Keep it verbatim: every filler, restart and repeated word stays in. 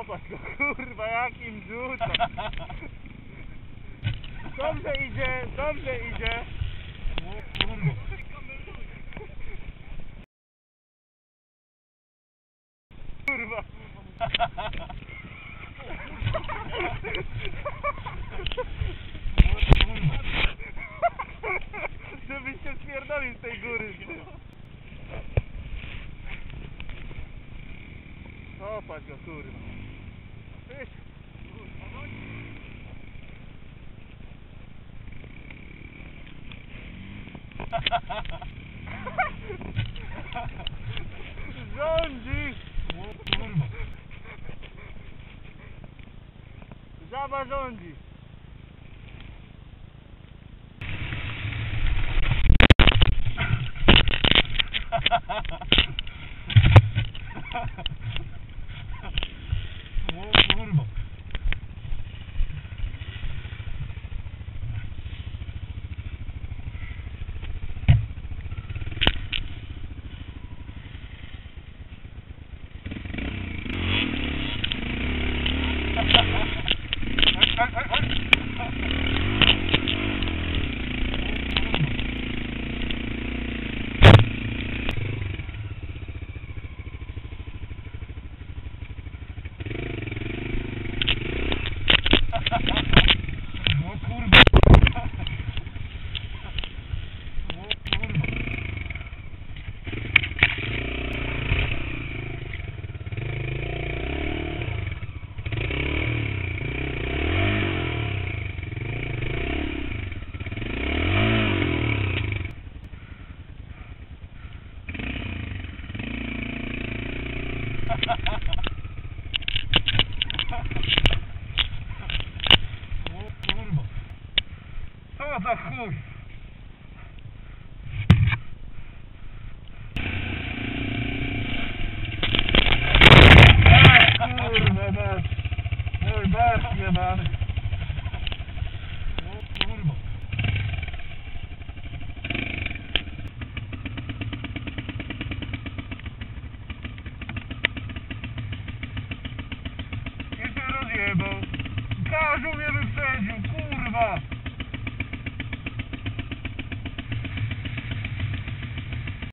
Popatrz go, kurwa, jakim rzutem. Dobrze idzie, dobrze idzie. O kurwa. Kurwa. Żebyś się spierdolił z tej góry. Popatrz go, kurwa. Tyś. Rządzi! O kurwa. Żaba rządzi! O kurwa. Co za chuj! Kurwa, masz! Mój masz jebany! O kurwa! I się rozjebał! Każą mnie wyprzedził, kurwa!